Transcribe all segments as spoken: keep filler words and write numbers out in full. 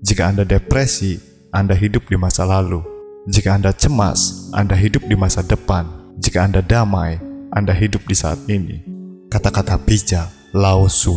Jika Anda depresi, Anda hidup di masa lalu. Jika Anda cemas, Anda hidup di masa depan. Jika Anda damai, Anda hidup di saat ini. Kata-kata bijak Lao Tzu.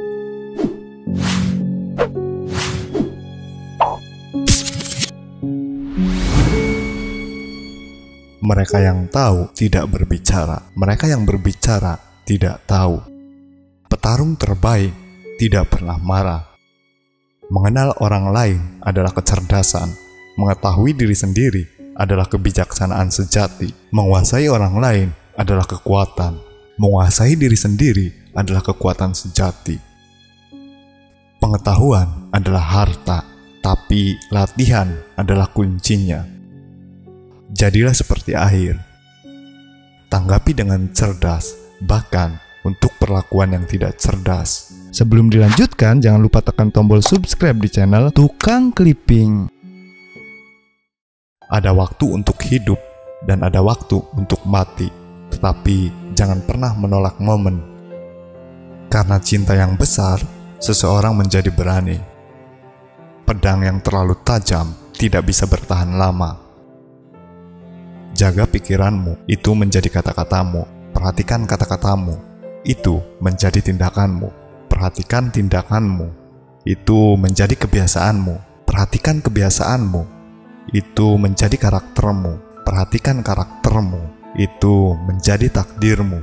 Mereka yang tahu tidak berbicara. Mereka yang berbicara tidak tahu. Petarung terbaik tidak pernah marah. Mengenal orang lain adalah kecerdasan. Mengetahui diri sendiri adalah kebijaksanaan sejati. Menguasai orang lain adalah kekuatan. Menguasai diri sendiri adalah kekuatan sejati. Pengetahuan adalah harta, tapi latihan adalah kuncinya. Jadilah seperti air. Tanggapi dengan cerdas, bahkan untuk perlakuan yang tidak cerdas. Sebelum dilanjutkan, jangan lupa tekan tombol subscribe di channel Tukang Clipping. Ada waktu untuk hidup dan ada waktu untuk mati, tetapi jangan pernah menolak momen. Karena cinta yang besar, seseorang menjadi berani. Pedang yang terlalu tajam tidak bisa bertahan lama. Jaga pikiranmu, itu menjadi kata-katamu. Perhatikan kata-katamu, itu menjadi tindakanmu. Perhatikan tindakanmu, itu menjadi kebiasaanmu. Perhatikan kebiasaanmu, itu menjadi karaktermu. Perhatikan karaktermu, itu menjadi takdirmu.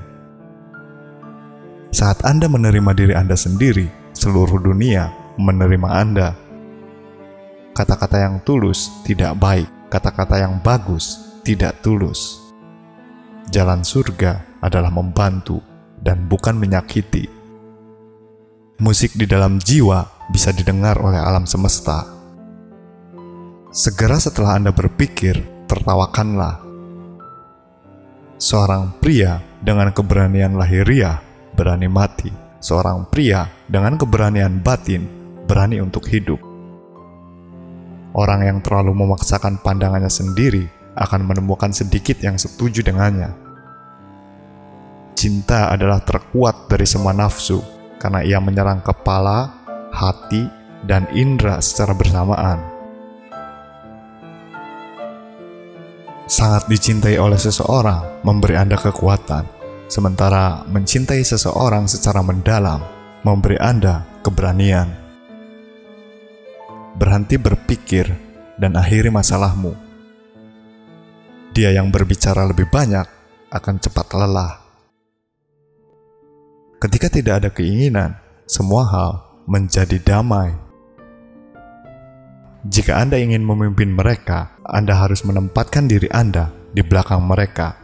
Saat Anda menerima diri Anda sendiri, seluruh dunia menerima Anda. Kata-kata yang tulus tidak baik, kata-kata yang bagus tidak tulus. Jalan surga adalah membantu dan bukan menyakiti. Musik di dalam jiwa bisa didengar oleh alam semesta. Segera setelah Anda berpikir, tertawakanlah. Seorang pria dengan keberanian lahiriah berani mati. Seorang pria dengan keberanian batin berani untuk hidup. Orang yang terlalu memaksakan pandangannya sendiri akan menemukan sedikit yang setuju dengannya. Cinta adalah terkuat dari semua nafsu karena ia menyerang kepala, hati, dan indera secara bersamaan. Sangat dicintai oleh seseorang memberi Anda kekuatan, sementara mencintai seseorang secara mendalam memberi Anda keberanian. Berhenti berpikir dan akhiri masalahmu. Dia yang berbicara lebih banyak akan cepat lelah. Ketika tidak ada keinginan, semua hal menjadi damai. Jika Anda ingin memimpin mereka, Anda harus menempatkan diri Anda di belakang mereka.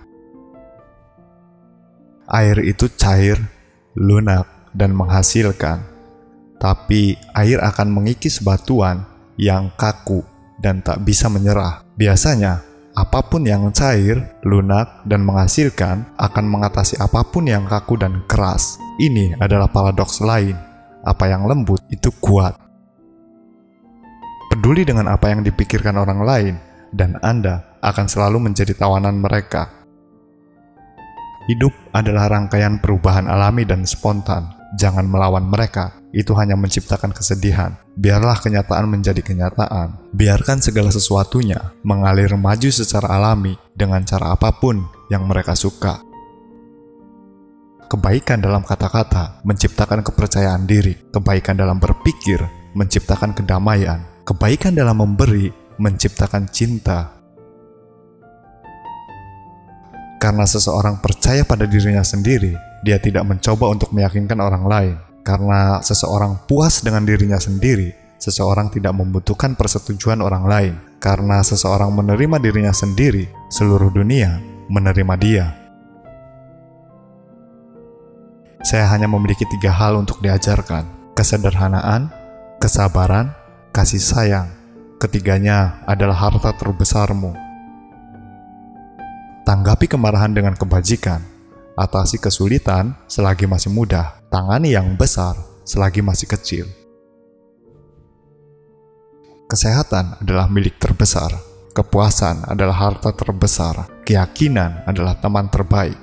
Air itu cair, lunak, dan menghasilkan. Tapi air akan mengikis batuan yang kaku dan tak bisa menyerah. Biasanya, apapun yang cair, lunak, dan menghasilkan akan mengatasi apapun yang kaku dan keras. Ini adalah paradoks lain. Apa yang lembut itu kuat. Peduli dengan apa yang dipikirkan orang lain, dan Anda akan selalu menjadi tawanan mereka. Hidup adalah rangkaian perubahan alami dan spontan. Jangan melawan mereka. Itu hanya menciptakan kesedihan. Biarlah kenyataan menjadi kenyataan. Biarkan segala sesuatunya mengalir maju secara alami dengan cara apapun yang mereka suka. Kebaikan dalam kata-kata menciptakan kepercayaan diri. Kebaikan dalam berpikir menciptakan kedamaian. Kebaikan dalam memberi menciptakan cinta. Karena seseorang percaya pada dirinya sendiri, dia tidak mencoba untuk meyakinkan orang lain. Karena seseorang puas dengan dirinya sendiri, seseorang tidak membutuhkan persetujuan orang lain. Karena seseorang menerima dirinya sendiri, seluruh dunia menerima dia. Saya hanya memiliki tiga hal untuk diajarkan: kesederhanaan, kesabaran, kasih sayang. Ketiganya adalah harta terbesarmu. Tanggapi kemarahan dengan kebajikan. Atasi kesulitan selagi masih muda. Tangani yang besar selagi masih kecil. Kesehatan adalah milik terbesar. Kepuasan adalah harta terbesar. Keyakinan adalah teman terbaik.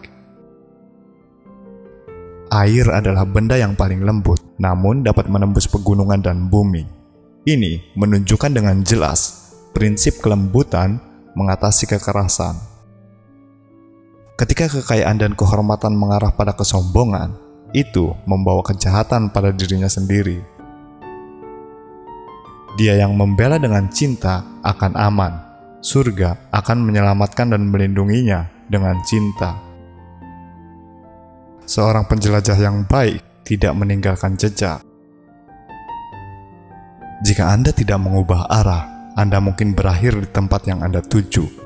Air adalah benda yang paling lembut, namun dapat menembus pegunungan dan bumi. Ini menunjukkan dengan jelas prinsip kelembutan mengatasi kekerasan. Ketika kekayaan dan kehormatan mengarah pada kesombongan, itu membawa kejahatan pada dirinya sendiri. Dia yang membela dengan cinta akan aman. Surga akan menyelamatkan dan melindunginya dengan cinta. Seorang penjelajah yang baik tidak meninggalkan jejak. Jika Anda tidak mengubah arah, Anda mungkin berakhir di tempat yang Anda tuju.